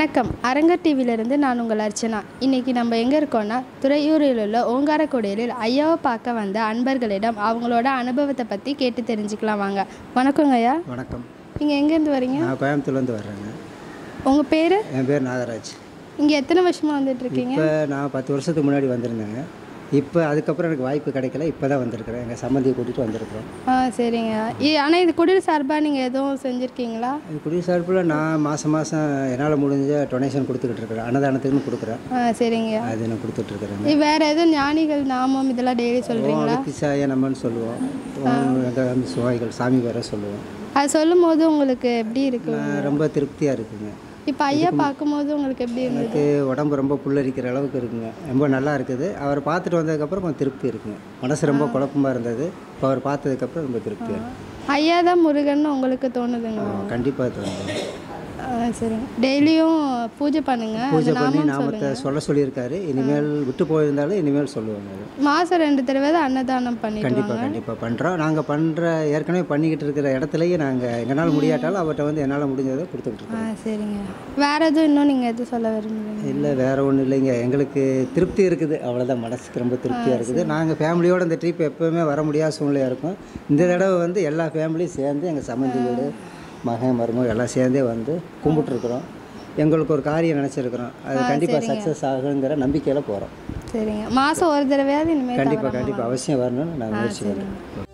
வணக்கம். அரங்க டிவியிலிருந்து நான் உங்கள் அர்ச்சனா. இன்றைக்கி நம்ம எங்கே இருக்கோன்னா, துறையூரில் உள்ள ஓங்காரக்குடிலில் ஐயாவை பார்க்க வந்த அன்பர்களிடம் அவங்களோட அனுபவத்தை பற்றி கேட்டு தெரிஞ்சுக்கலாம் வாங்க. வணக்கங்க ஐயா. வணக்கம். நீங்கள் எங்கேருந்து வரீங்க? நான் கோயம்புத்தூர்லேருந்து வர்றேங்க. உங்கள் பேர்? என் பேர் நாகராஜ். இங்கே எத்தனை வருஷமாக வந்துட்டுருக்கீங்க? இப்போ நான் 10 வருஷத்துக்கு முன்னாடி வந்திருந்தேங்க. இப்போ அதுக்கப்புறம் எனக்கு வாய்ப்பு கிடைக்கல. இப்போ தான் வந்திருக்கிறேன். எங்கள் சம்மந்தியை கூட்டிகிட்டு வந்திருக்கிறோம். சரிங்க. ஆனால் இது குடில் சார்பாக நீங்கள் எதுவும் செஞ்சுருக்கீங்களா? இது குடில் சார்பில் நான் மாதம் என்னால் முடிஞ்ச டொனேஷன் கொடுத்துக்கிட்டு இருக்கிறேன். அன்னதானத்துக்குன்னு கொடுக்குறேன். சரிங்க. அது நான் கொடுத்துட்ருக்குறேங்க. வேறு எதுவும் ஞானிகள் நாமம் இதெல்லாம் டெய்லி சொல்கிறீங்களா? அகத்திசாய நம்மன்னு சொல்லுவோம். சுவாமிகள் சாமி வேறு சொல்லுவோம். அது சொல்லும் போது உங்களுக்கு எப்படி இருக்குது? ரொம்ப திருப்தியாக இருக்குங்க. இப்போ ஐயா பார்க்கும்போது உங்களுக்கு எப்படி இருந்தது? எனக்கு உடம்பு ரொம்ப புல்லரிக்கிற அளவுக்கு இருக்குங்க. ரொம்ப நல்லா இருக்குது. அவரை பார்த்துட்டு வந்ததுக்கப்புறம் கொஞ்சம் திருப்தி இருக்குங்க. மனசு ரொம்ப குழப்பமாக இருந்தது. இப்போ அவர் பார்த்ததுக்கப்புறம் ரொம்ப திருப்தியாக இருக்குது. ஐயா தான் முருகன்னு உங்களுக்கு தோணுதுங்க? கண்டிப்பாக தோணுது. சரிங்க. டெய்லியும் பூஜை பண்ணுங்கள். பூஜை பண்ணி நாமத்தை சொல்ல சொல்லியிருக்காரு. இனிமேல் விட்டு போயிருந்தாலும் இனிமேல் சொல்லுவாங்க. மாதம் 2 தடவை தான் அன்னதானம் பண்ணி கண்டிப்பாக பண்ணுறோம். நாங்கள் ஏற்கனவே பண்ணிக்கிட்டு இருக்கிற இடத்துலையே நாங்கள் எங்களால் முடியாட்டாலும் அவர்கிட்ட என்னால் முடிஞ்சதை கொடுத்துக்கிட்டு இருக்கோம். சரிங்க. வேறு எதுவும் இன்னும் நீங்கள் எதுவும் சொல்ல விரும்புகிறீங்க? இல்லை, வேறு ஒன்றும் இல்லைங்க. எங்களுக்கு திருப்தி இருக்குது. அவ்வளோதான். மனசுக்கு ரொம்ப திருப்தியாக இருக்குது. நாங்கள் ஃபேமிலியோடு இந்த ட்ரிப் எப்போவுமே வர முடியாத சூழ்நிலையாக இருக்கும். இந்த தடவை எல்லா ஃபேமிலியும் சேர்ந்து எங்கள் சம்மந்தி வீடு மகன் மருமகள் எல்லாம் சேர்ந்தே கும்பிட்டுருக்குறோம். எங்களுக்கு ஒரு காரியம் நினச்சிருக்கிறோம். அது கண்டிப்பாக சக்ஸஸ் ஆகுங்கிற நம்பிக்கையில் போகிறோம். சரிங்க. மாதம் ஒரு தடவையாவது இனிமேல் கண்டிப்பாக அவசியம் வரணும்னு நான் முயற்சி பண்ணுறேன்.